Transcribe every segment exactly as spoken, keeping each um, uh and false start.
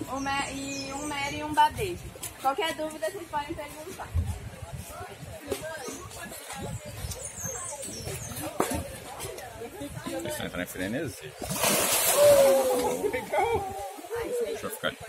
um me, e um mero e um badejo. Qualquer dúvida, vocês podem perguntar. Vocês estão entrando em frenesi? Legal! Deixa eu ficar aqui.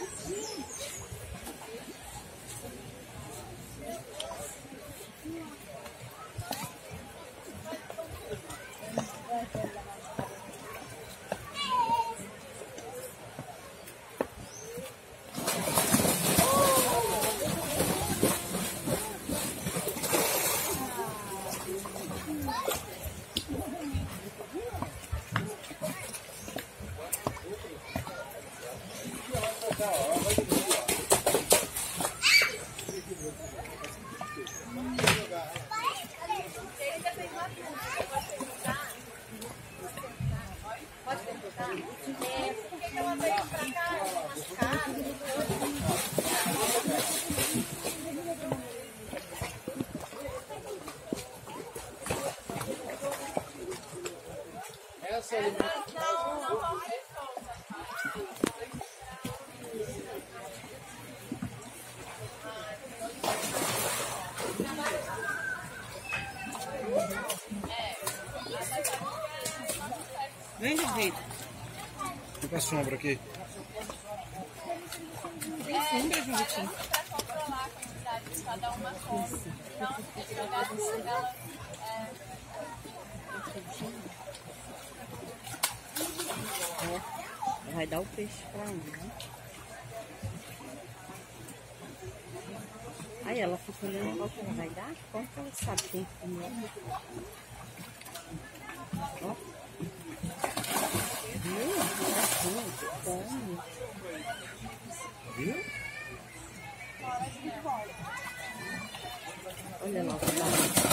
Essa aí. Vem de jeito. Fica a sombra aqui. Tem sombra, Julitinho. Para controlar a quantidade de cada uma sombra. Então, se jogar uma delas, É, vai dar o peixe pra onde, né? Aí ela fica olhando qual que ela vai dar. Como que ela sabe quem comeu? Ó. Viu? Assim, come. Viu? Olha lá, olha lá.